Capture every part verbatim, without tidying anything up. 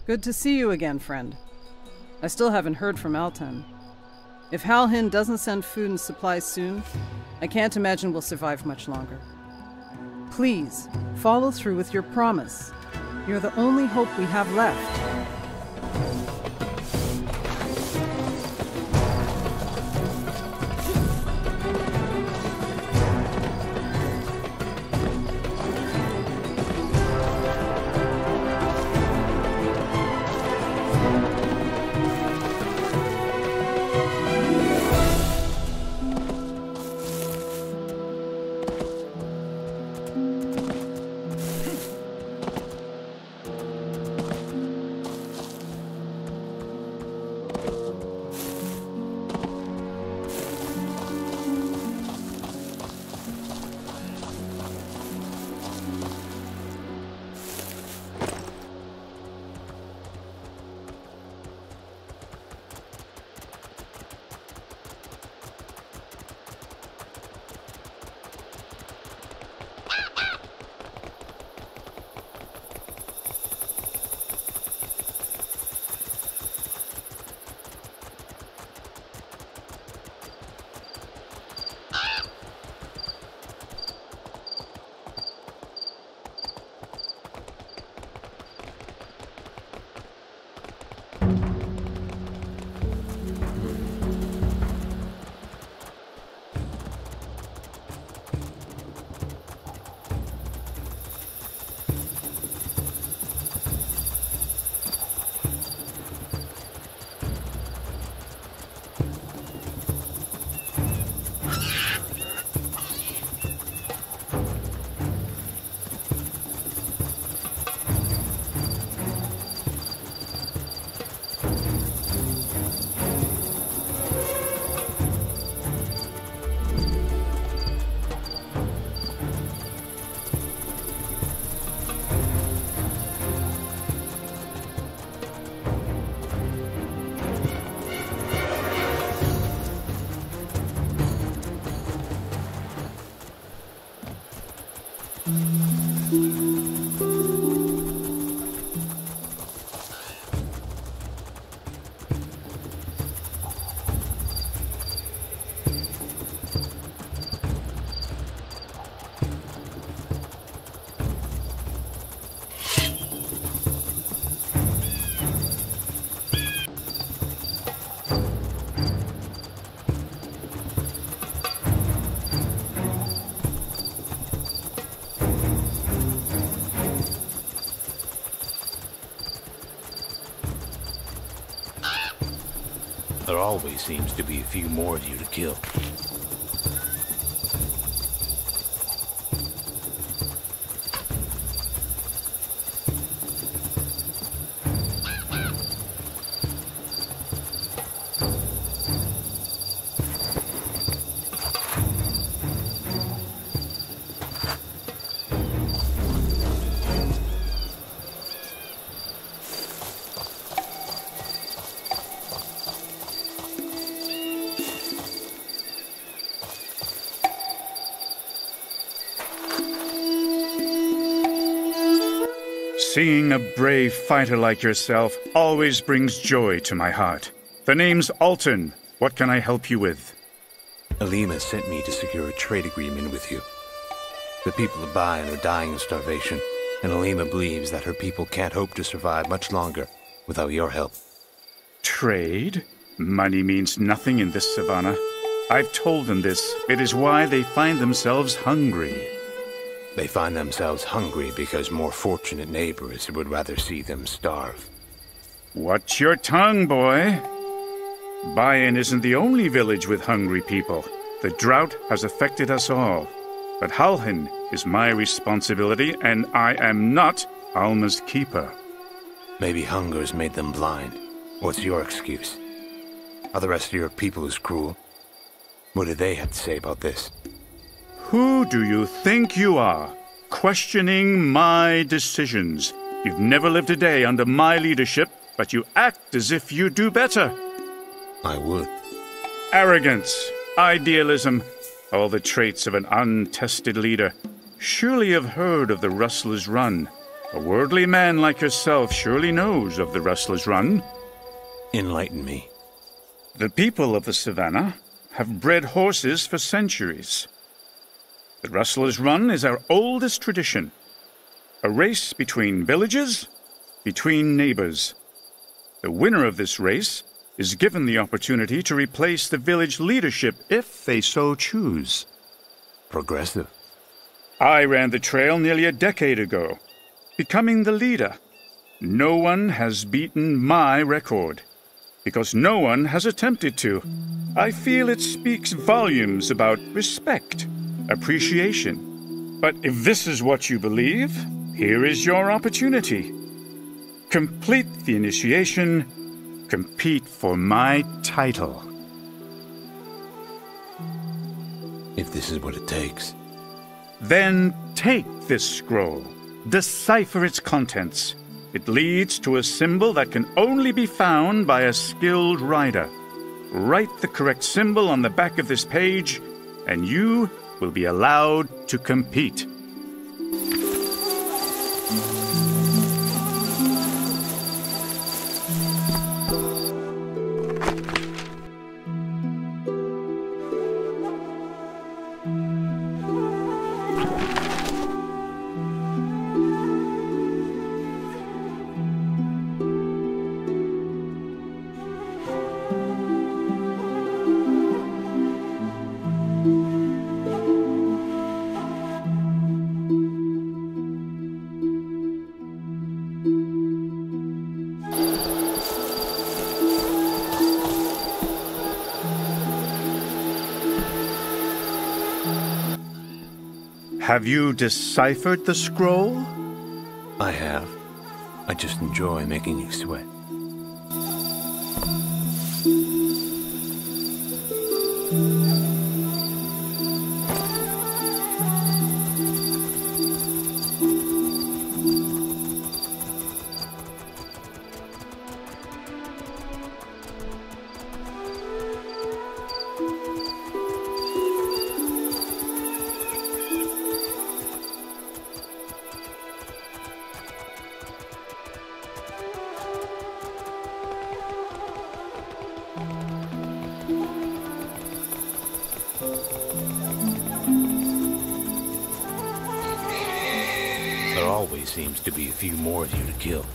Good to see you again, friend. I still haven't heard from Altan. If Halhin doesn't send food and supplies soon, I can't imagine we'll survive much longer. Please, follow through with your promise. You're the only hope we have left. There always seems to be a few more of you to kill. Seeing a brave fighter like yourself always brings joy to my heart. The name's Altan. What can I help you with? Alima sent me to secure a trade agreement with you. The people of Bayan are dying of starvation, and Alima believes that her people can't hope to survive much longer without your help. Trade? Money means nothing in this savannah. I've told them this. It is why they find themselves hungry. They find themselves hungry because more fortunate neighbors would rather see them starve. Watch your tongue, boy. Bayan isn't the only village with hungry people. The drought has affected us all. But Halhin is my responsibility, and I am not Alma's keeper. Maybe hunger's made them blind. What's your excuse? Are the rest of your people as cruel? What do they have to say about this? Who do you think you are, questioning my decisions? You've never lived a day under my leadership, but you act as if you do better. I would. Arrogance, idealism, all the traits of an untested leader. Surely you've heard of the Rustler'S Run. A worldly man like yourself surely knows of the Rustler'S Run. Enlighten me. The people of the savannah have bred horses for centuries. The Rustler'S Run is our oldest tradition. A race between villages, between neighbors. The winner of this race is given the opportunity to replace the village leadership if they so choose. Progressive. I ran the trail nearly a decade ago, becoming the leader. No one has beaten my record, because no one has attempted to. I feel it speaks volumes about respect, appreciation. But if this is what you believe, here is your opportunity. Complete the initiation, compete for my title. If this is what it takes. Then take this scroll, decipher its contents. It leads to a symbol that can only be found by a skilled rider. Write the correct symbol on the back of this page, and you will be allowed to compete. Have you deciphered the scroll? I have. I just enjoy making you sweat. There always seems to be a few more of you to kill.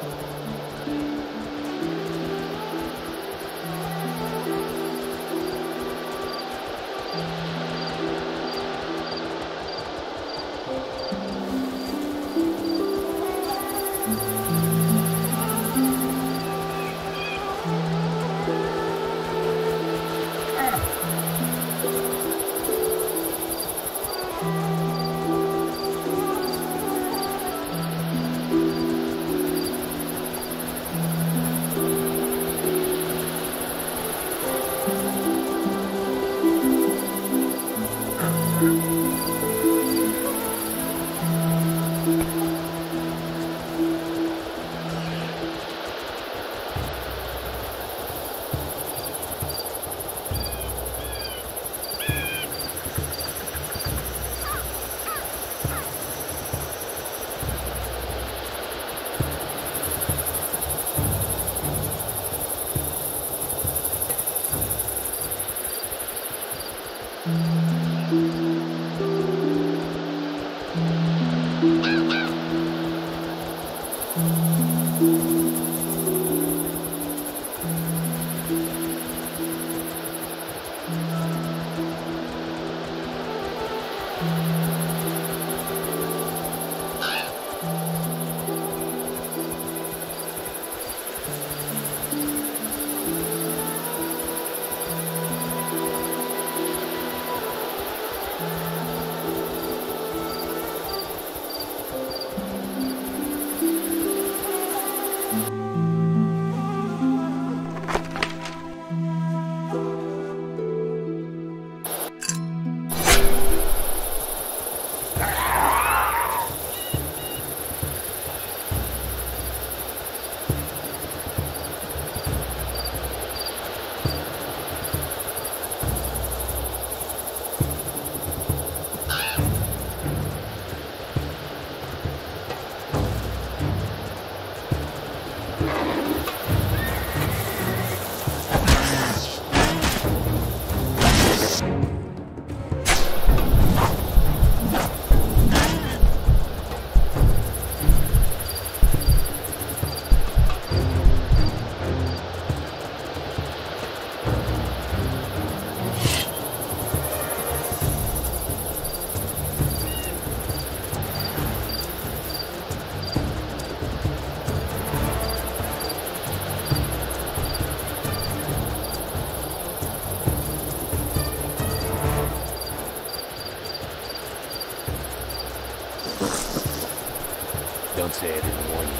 Don't say I didn't warn you.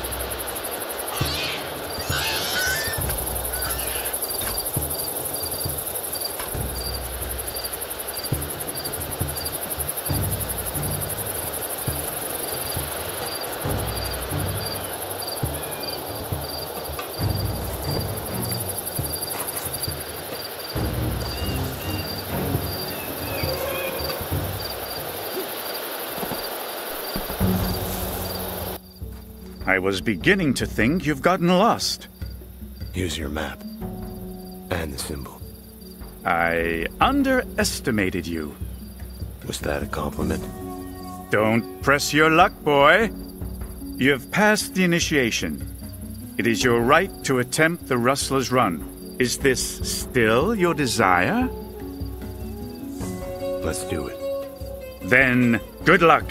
I was beginning to think you've gotten lost. Here's your map. And the symbol. I underestimated you. Was that a compliment? Don't press your luck, boy. You have passed the initiation. It is your right to attempt the Rustler'S run. Is this still your desire? Let's do it. Then, good luck.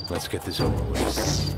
Let's get this over with.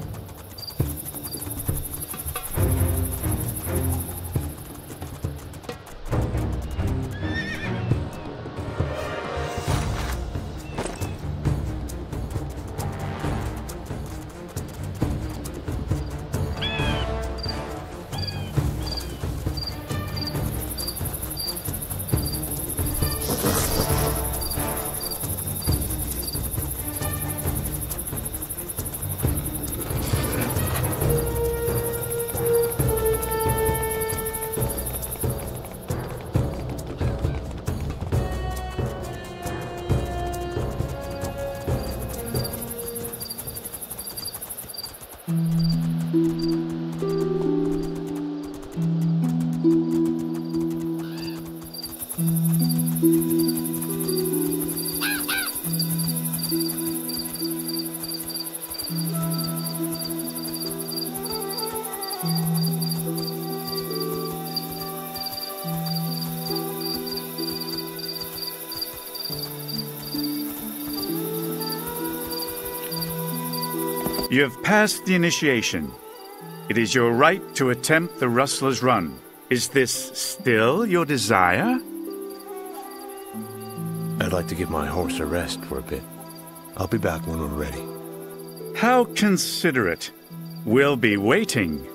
You have passed the initiation. It is your right to attempt the Rustler'S run. Is this still your desire? I'd like to give my horse a rest for a bit. I'll be back when we're ready. How considerate. We'll be waiting.